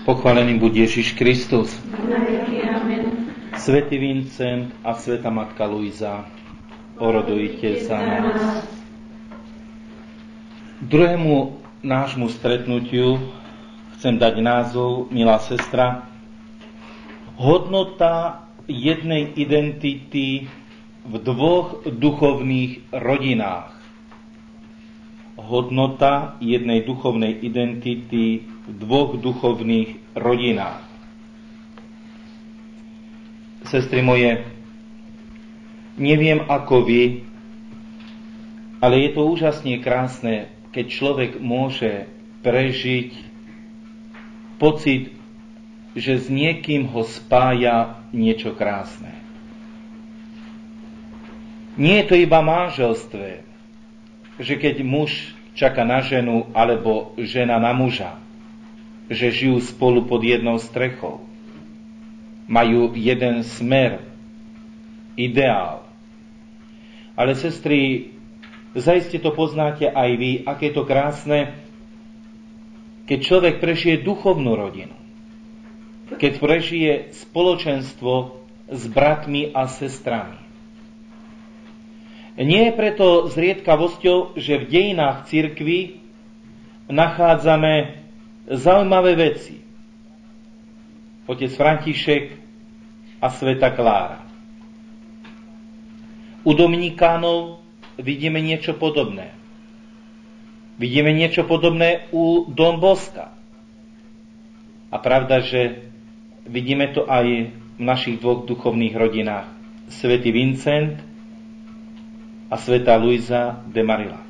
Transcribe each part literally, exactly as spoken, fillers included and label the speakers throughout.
Speaker 1: Pochválený buď Ježiš Kristus. Svätý Vincent a svätá matka Luisa, orodujte za nás. Druhému nášmu stretnutiu chcem dať názov, milá sestra, hodnota jednej identity v dvoch duchovných rodinách. Hodnota jednej duchovnej identity v dvoch duchovných rodinách. Sestry moje, neviem ako vy, ale je to úžasne krásne, keď človek môže prežiť pocit, že s niekým ho spája niečo krásne. Nie je to iba manželstve, že keď muž čaká na ženu alebo žena na muža, že žijú spolu pod jednou strechou. Majú jeden smer, ideál. Ale sestry, zaiste to poznáte aj vy, aké je to krásne, keď človek prežije duchovnú rodinu. Keď prežije spoločenstvo s bratmi a sestrami. Nie je preto zriedkavosťou, že v dejinách cirkvi nachádzame zaujímavé veci. Otec František a svätá Klára. U Dominikánov vidíme niečo podobné. Vidíme niečo podobné u Don Boska. A pravda, že vidíme to aj v našich dvoch duchovných rodinách. Svätý Vincent a svätá Luisa de Marillac.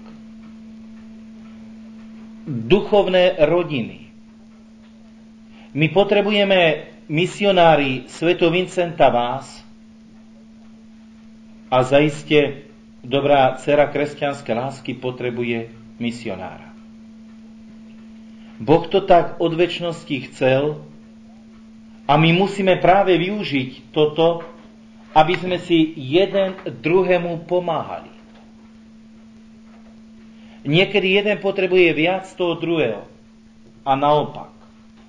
Speaker 1: Duchovné rodiny. My potrebujeme, misionári svätého Vincenta, vás a zaiste dobrá dcera kresťanskej lásky potrebuje misionára. Boh to tak od večnosti chcel a my musíme práve využiť toto, aby sme si jeden druhému pomáhali. Niekedy jeden potrebuje viac toho druhého a naopak.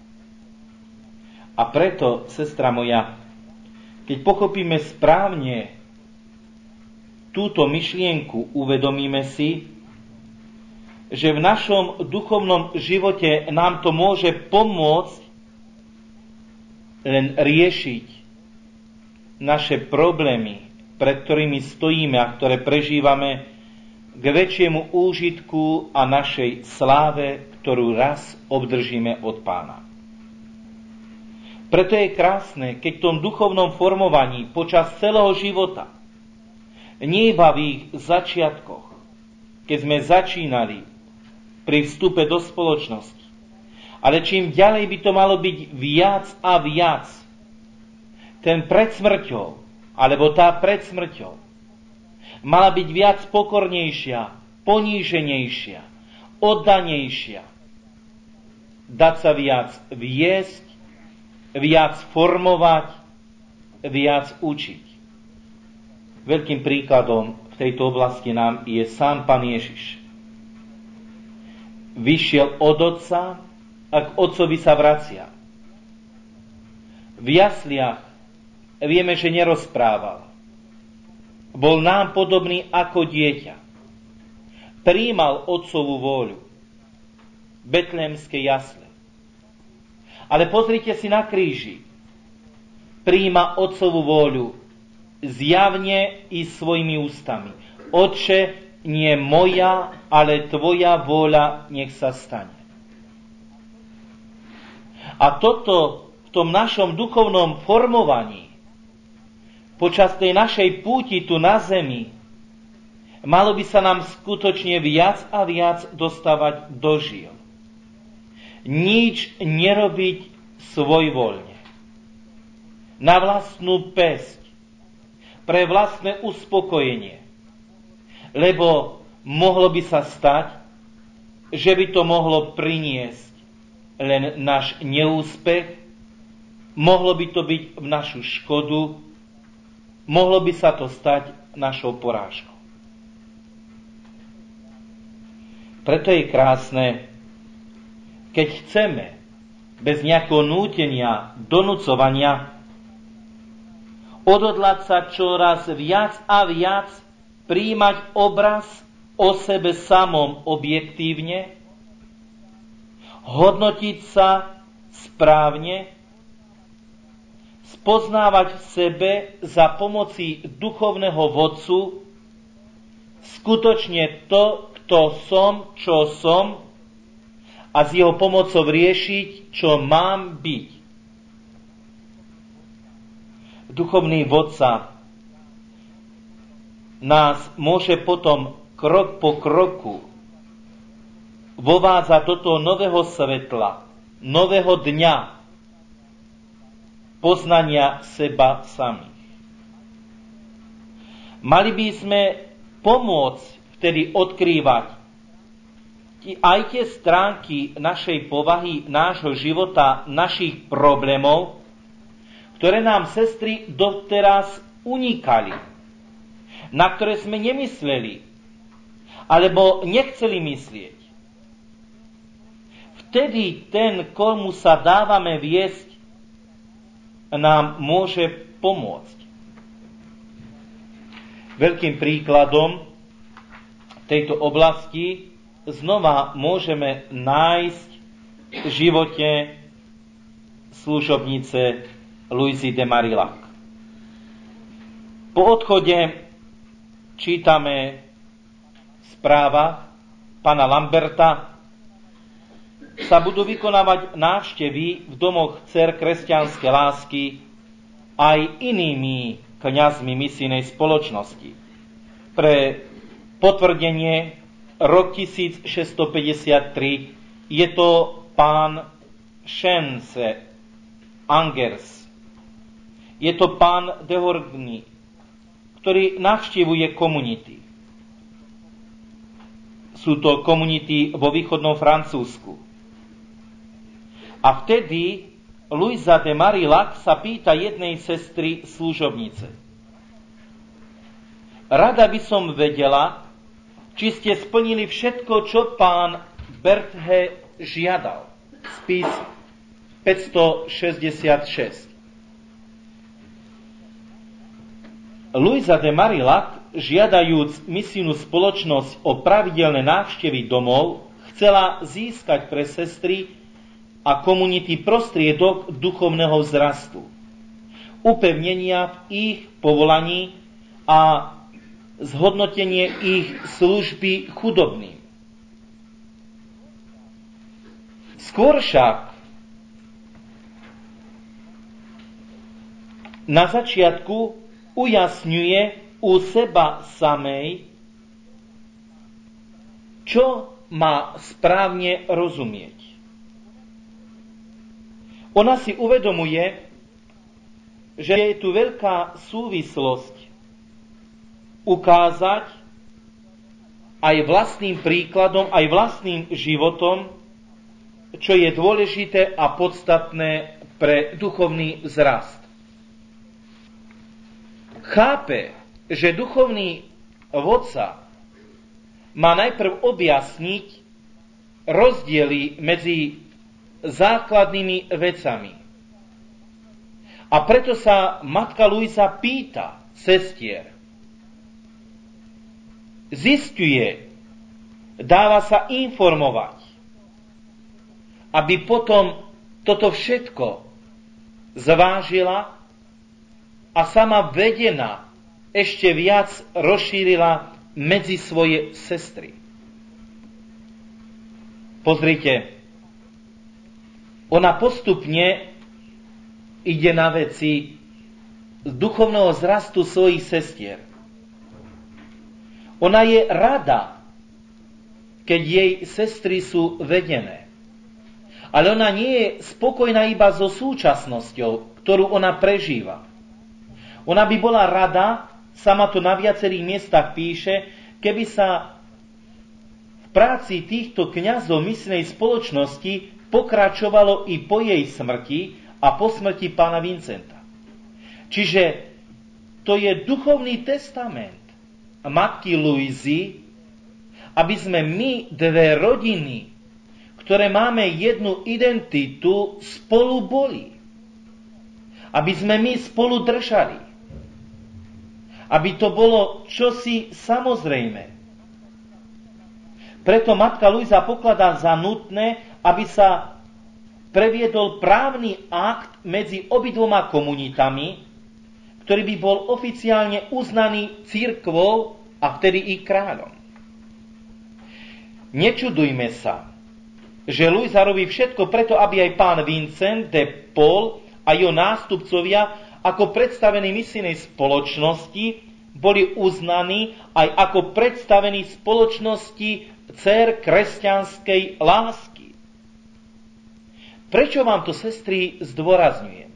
Speaker 1: A preto, sestra moja, keď pochopíme správne túto myšlienku, uvedomíme si, že v našom duchovnom živote nám to môže pomôcť len riešiť naše problémy, pred ktorými stojíme a ktoré prežívame, k väčšiemu úžitku a našej sláve, ktorú raz obdržíme od Pána. Preto je krásne, keď v tom duchovnom formovaní počas celého života, nie iba v ich začiatkoch, keď sme začínali pri vstupe do spoločnosti, ale čím ďalej by to malo byť viac a viac, ten pred smrťou, alebo tá pred smrťou, mala byť viac pokornejšia, poníženejšia, oddanejšia, dať sa viac viesť, viac formovať, viac učiť. Veľkým príkladom v tejto oblasti nám je sám Pán Ježiš. Vyšiel od Otca a k Otcovi sa vracia. V jasliach vieme, že nerozprával. Bol nám podobný ako dieťa. Prijímal Otcovú vôľu. Betlémske jasle. Ale pozrite si na kríži. Prijíma Otcovú vôľu zjavne i svojimi ústami. Otče, nie moja, ale tvoja vôľa nech sa stane. A toto v tom našom duchovnom formovaní počas tej našej púti tu na zemi malo by sa nám skutočne viac a viac dostávať do žil. Nič nerobiť svojvoľne. Na vlastnú päsť. Pre vlastné uspokojenie. Lebo mohlo by sa stať, že by to mohlo priniesť len náš neúspech, mohlo by to byť v našu škodu, mohlo by sa to stať našou porážkou. Preto je krásne, keď chceme bez nejakého nútenia, donúcovania, odhodlať sa čoraz viac a viac prijímať obraz o sebe samom objektívne, hodnotiť sa správne, spoznávať v sebe za pomoci duchovného vodcu skutočne to, kto som, čo som, a s jeho pomocou riešiť, čo mám byť. Duchovný vodca nás môže potom krok po kroku vovádzať do toho nového svetla, nového dňa poznania seba samých. Mali by sme pomôcť vtedy odkrývať aj tie stránky našej povahy, nášho života, našich problémov, ktoré nám sestry doteraz unikali, na ktoré sme nemysleli, alebo nechceli myslieť. Vtedy ten, komu sa dávame viesť, nám môže pomôcť. Veľkým príkladom tejto oblasti znova môžeme nájsť v živote služobnice Louisy de Marillac. Po odchode čítame správa pána Lamberta, sa budú vykonávať návštevy v domoch dcer kresťanskej lásky aj inými kňazmi misijnej spoločnosti. Pre potvrdenie rok tisícšesťstopäťdesiattri je to pán Šence Angers. Je to pán de Horgny, ktorý navštívuje komunity. Sú to komunity vo východnom Francúzsku. A vtedy Louisa de Marillac sa pýta jednej sestry služobnice. Rada by som vedela, či ste splnili všetko, čo pán Berthe žiadal. Spis päťstošesťdesiatšesť. Louisa de Marillac, žiadajúc misijnú spoločnosť o pravidelné návštevy domov, chcela získať pre sestry a komunity prostriedok duchovného vzrastu, upevnenia v ich povolaní a zhodnotenie ich služby chudobným. Skôr však na začiatku ujasňuje u seba samej, čo má správne rozumieť. Ona si uvedomuje, že je tu veľká súvislosť ukázať aj vlastným príkladom, aj vlastným životom, čo je dôležité a podstatné pre duchovný vzrast. Chápe, že duchovný vodca má najprv objasniť rozdiely medzi základnými vecami. A preto sa matka Louisa pýta sestier, zisťuje, dáva sa informovať, aby potom toto všetko zvážila a sama vedená ešte viac rozšírila medzi svoje sestry. Pozrite, ona postupne ide na veci z duchovného zrastu svojich sestier. Ona je rada, keď jej sestry sú vedené. Ale ona nie je spokojná iba so súčasnosťou, ktorú ona prežíva. Ona by bola rada, sama to na viacerých miestach píše, keby sa v práci týchto kňazov misijnej spoločnosti pokračovalo i po jej smrti a po smrti pána Vincenta. Čiže to je duchovný testament matky Louisy, aby sme my, dve rodiny, ktoré máme jednu identitu, spolu boli. Aby sme my spolu držali. Aby to bolo čosi samozrejme. Preto matka Luisa pokladá za nutné, aby sa previedol právny akt medzi obidvoma komunitami, ktorý by bol oficiálne uznaný cirkvou a vtedy i kráľom. Nečudujme sa, že Luisa robí všetko preto, aby aj pán Vincent de Paul a jeho nástupcovia ako predstavení misijnej spoločnosti boli uznaní aj ako predstavení spoločnosti dcér kresťanskej lásky. Prečo vám to, sestry, zdôrazňujem?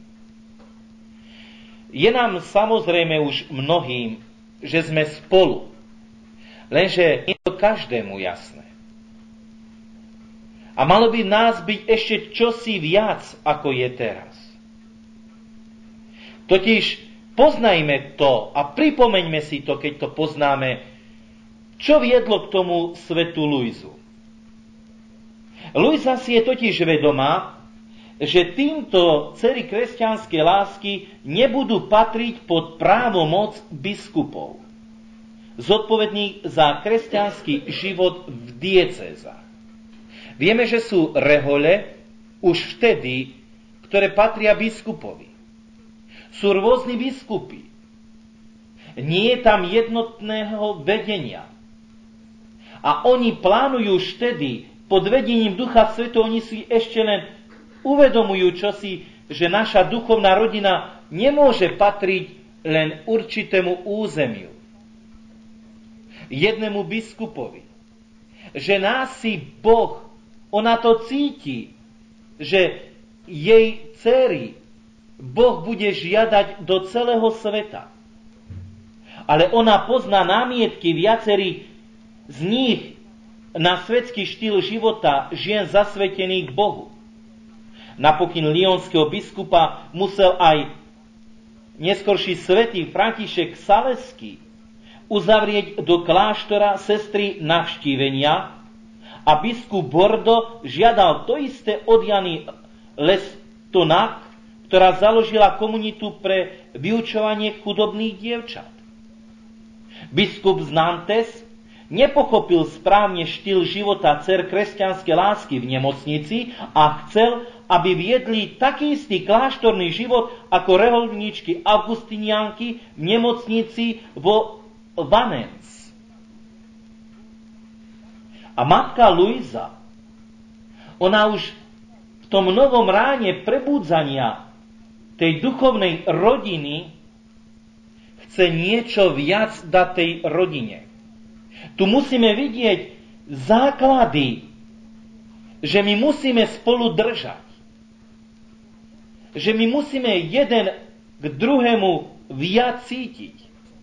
Speaker 1: Je nám samozrejme už mnohým, že sme spolu, lenže je to každému jasné. A malo by nás byť ešte čosi viac, ako je teraz. Totiž poznajme to a pripomeňme si to, keď to poznáme, čo viedlo k tomu svetu Luizu. Luisa si je totiž vedomá, že týmto dcery kresťanskej lásky nebudú patriť pod právomoc biskupov, zodpovedných za kresťanský život v diecézach. Vieme, že sú rehole už vtedy, ktoré patria biskupovi. Sú rôzni biskupy. Nie je tam jednotného vedenia. A oni plánujú už vtedy, pod vedením Ducha Svätého, oni si ešte len uvedomujú čosi, že naša duchovná rodina nemôže patriť len určitému územiu, jednému biskupovi. Že nás si Boh, ona to cíti, že jej dcéry Boh bude žiadať do celého sveta. Ale ona pozná námietky viacerých z nich na svetský štýl života žien zasvetených k Bohu. Napokyn lyonského biskupa musel aj neskorší svätý František Saleský uzavrieť do kláštora sestry navštívenia a biskup Bordo žiadal to isté od Jany Lestonac, ktorá založila komunitu pre vyučovanie chudobných dievčat. Biskup z Nantes nepochopil správne štýl života dcer kresťanskej lásky v nemocnici a chcel, aby viedli taký istý kláštorný život ako reholníčky augustinianky v nemocnici vo Vannes. A matka Luisa, ona už v tom novom ráne prebudzania tej duchovnej rodiny chce niečo viac dať tej rodine. Tu musíme vidieť základy, že my musíme spolu držať. Že my musíme jeden k druhému viac cítiť.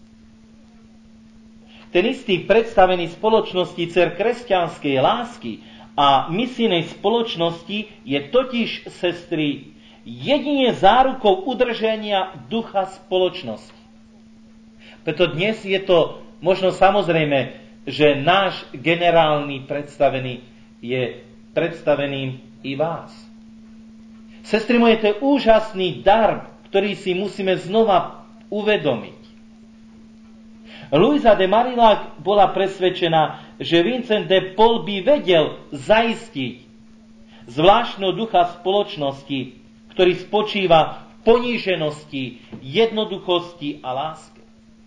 Speaker 1: Ten istý predstavený spoločnosti dcer kresťanskej lásky a misijnej spoločnosti je totiž, sestry, jedine zárukou udržania ducha spoločnosti. Preto dnes je to možno samozrejme, že náš generálny predstavený je predstaveným i vás. Sestry moje, to je úžasný dar, ktorý si musíme znova uvedomiť. Luisa de Marillac bola presvedčená, že Vincent de Paul by vedel zaistiť zvláštneho ducha spoločnosti, ktorý spočíva v poníženosti, jednoduchosti a láske.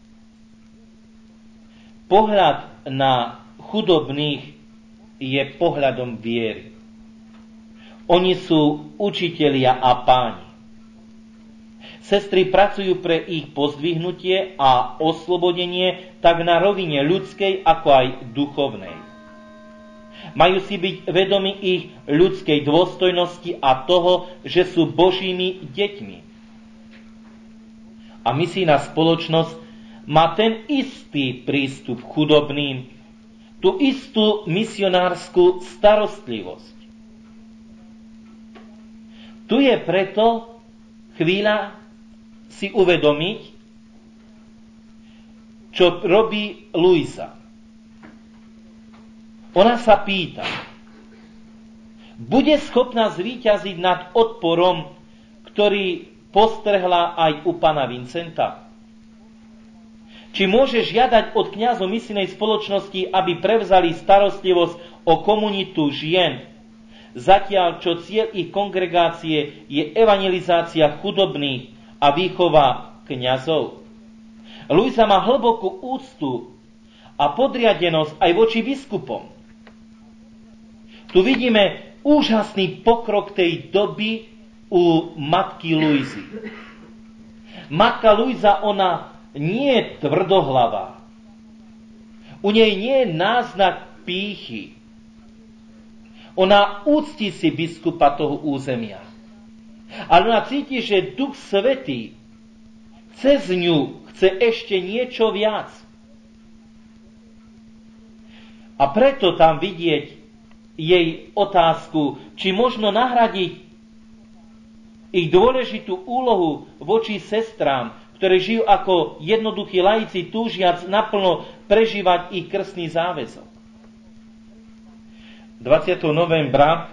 Speaker 1: Pohľad na chudobných je pohľadom viery. Oni sú učitelia a páni. Sestry pracujú pre ich pozdvihnutie a oslobodenie tak na rovine ľudskej, ako aj duchovnej. Majú si byť vedomi ich ľudskej dôstojnosti a toho, že sú Božími deťmi. A misijná spoločnosť má ten istý prístup k chudobným, tú istú misionárskú starostlivosť. Tu je preto chvíľa si uvedomiť, čo robí Luisa. Ona sa pýta, bude schopná zvíťaziť nad odporom, ktorý postrehla aj u pána Vincenta? Či môže žiadať od kňazov misijnej spoločnosti, aby prevzali starostlivosť o komunitu žien, zatiaľ čo cieľ ich kongregácie je evangelizácia chudobných a výchova kňazov? Luisa má hlbokú úctu a podriadenosť aj voči biskupom. Tu vidíme úžasný pokrok tej doby u matky Luizy. Matka Luisa, ona nie je tvrdohlavá. U nej nie je náznak pýchy. Ona úcti si biskupa toho územia. Ale ona cíti, že Duch Svätý cez ňu chce ešte niečo viac. A preto tam vidieť jej otázku, či možno nahradiť ich dôležitú úlohu voči sestrám, ktoré žijú ako jednoduchí laici, túžiac naplno prežívať ich krstný záväzok. dvadsiateho novembra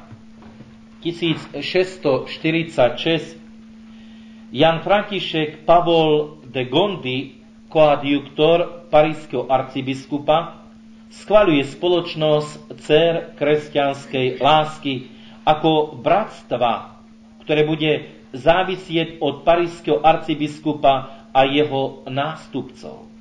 Speaker 1: tisícšesťstoštyridsaťšesť Jan František Pavol de Gondi, koadjuktor parískeho arcibiskupa, schvaľuje spoločnosť dcér kresťanskej lásky ako bratstva, ktoré bude závisieť od parískeho arcibiskupa a jeho nástupcov.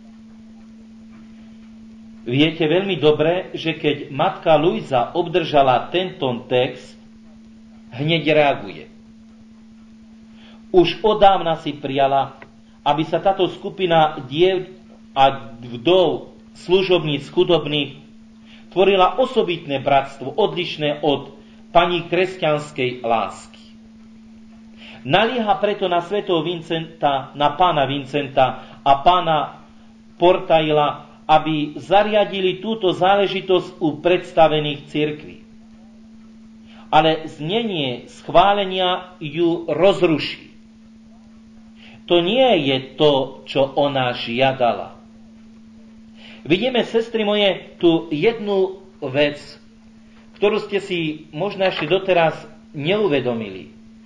Speaker 1: Viete veľmi dobre, že keď matka Luisa obdržala tento text, hneď reaguje. Už odávna si prijala, aby sa táto skupina diev a vdov, služobníc chudobných, tvorila osobitné bratstvo, odlišné od pani kresťanskej lásky. Nalieha preto na svätého Vincenta, na pána Vincenta a pána Portaila, aby zariadili túto záležitosť u predstavených cirkví. Ale znenie schválenia ju rozruší. To nie je to, čo ona žiadala. Vidíme, sestry moje, tu jednu vec, ktorú ste si možno ešte doteraz neuvedomili.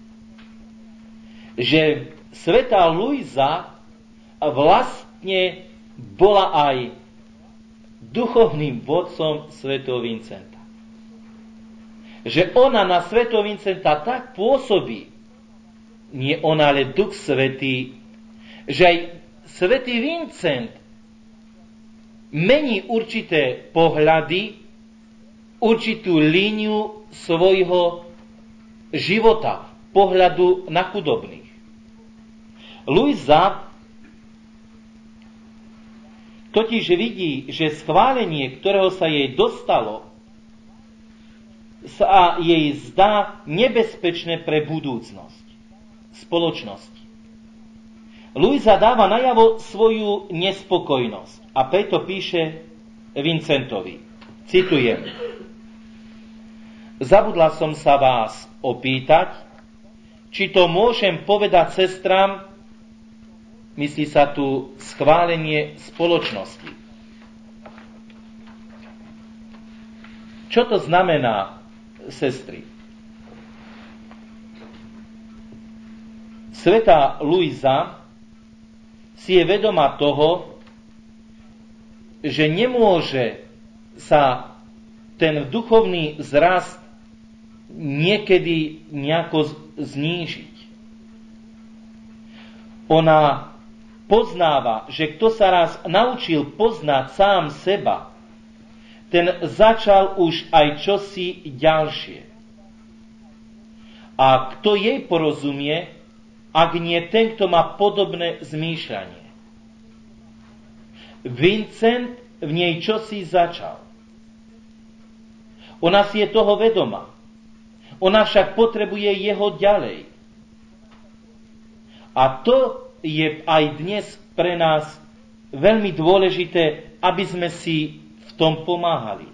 Speaker 1: Že svätá Luisa vlastne bola aj duchovným vodcom svätého Vincenta. Že ona na svätého Vincenta tak pôsobí, nie ona, ale Duch Svätý, že aj svätý Vincent mení určité pohľady, určitú líniu svojho života, pohľadu na chudobných. Luisa totiž vidí, že schválenie, ktorého sa jej dostalo, sa jej zdá nebezpečné pre budúcnosť spoločnosti. Luisa dáva najavo svoju nespokojnosť a preto píše Vincentovi. Citujem. Zabudla som sa vás opýtať, či to môžem povedať sestram, myslí sa tu schválenie spoločnosti. Čo to znamená, sestry? Svätá Luisa si je vedomá toho, že nemôže sa ten duchovný zrast niekedy nejako znížiť. Ona poznáva, že kto sa raz naučil poznať sám seba, ten začal už aj čosi ďalšie. A kto jej porozumie, ak nie ten, kto má podobné zmýšľanie. Vincent v nej čosi začal. Ona si je toho vedomá. Ona však potrebuje jeho ďalej. A to je aj dnes pre nás veľmi dôležité, aby sme si v tom pomáhali.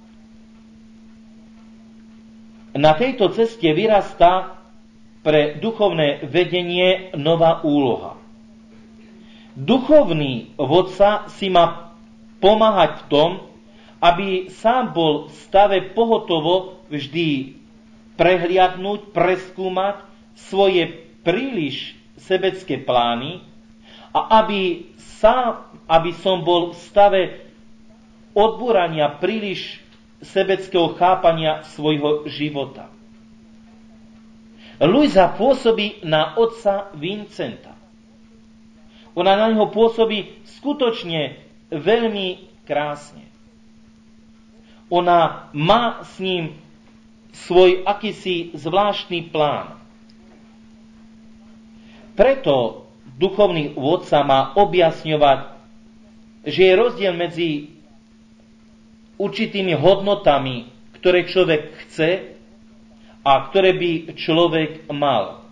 Speaker 1: Na tejto ceste vyrastá pre duchovné vedenie nová úloha. Duchovný vodca si má pomáhať v tom, aby sám bol v stave pohotovo vždy prehliadnúť, preskúmať svoje príliš sebecké plány a aby, sám, aby som bol v stave odbúrania príliš sebeckého chápania svojho života. Luisa pôsobí na otca Vincenta. Ona na neho pôsobí skutočne veľmi krásne. Ona má s ním svoj akýsi zvláštny plán. Preto duchovný vodca má objasňovať, že je rozdiel medzi určitými hodnotami, ktoré človek chce a ktoré by človek mal.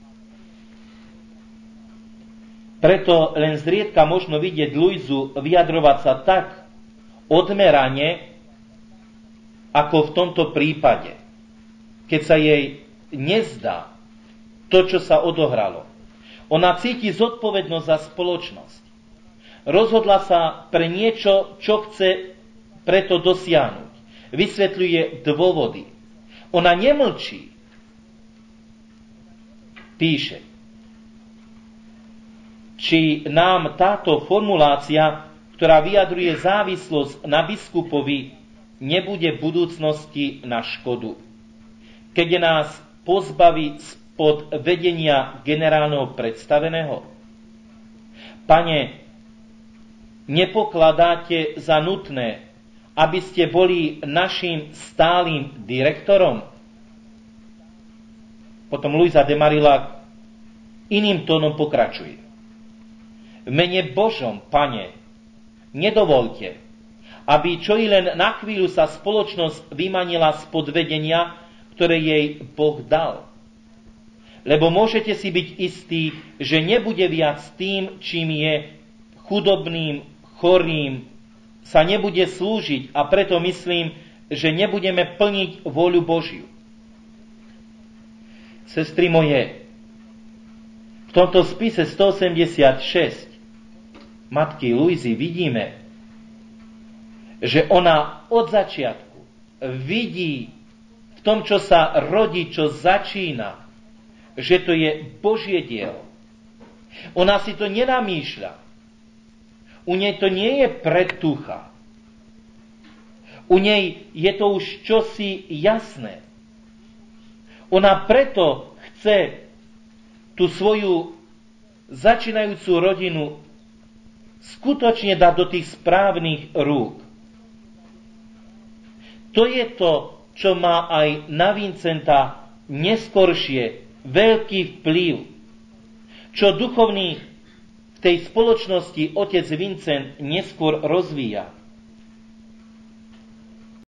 Speaker 1: Preto len zriedka možno vidieť Luizu vyjadrovať sa tak odmerane, ako v tomto prípade, keď sa jej nezdá to, čo sa odohralo. Ona cíti zodpovednosť za spoločnosť. Rozhodla sa pre niečo, čo chce preto dosiahnuť. Vysvetľuje dôvody. Ona nemlčí. Píše, či nám táto formulácia, ktorá vyjadruje závislosť na biskupovi, nebude v budúcnosti na škodu. Keď nás pozbaví spod vedenia generálneho predstaveného. Pane, nepokladáte za nutné, aby ste boli našim stálym direktorom? Potom Luisa de Marillac iným tónom pokračuje. V mene Božom, Pane, nedovoľte, aby čo i len na chvíľu sa spoločnosť vymanila spod vedenia, ktoré jej Boh dal. Lebo môžete si byť istí, že nebude viac tým, čím je chudobným, chorým, sa nebude slúžiť a preto myslím, že nebudeme plniť vôľu Božiu. Sestry moje, v tomto spise stoosemdesiatšesť matky Luizy vidíme, že ona od začiatku vidí v tom, čo sa rodí, čo začína, že to je Božie dielo. Ona si to nenamýšľa. U nej to nie je predtucha. U nej je to už čosi jasné. Ona preto chce tú svoju začínajúcu rodinu skutočne dať do tých správnych rúk. To je to, čo má aj na Vincenta neskoršie veľký vplyv. Čo duchovný v tej spoločnosti otec Vincent neskôr rozvíja.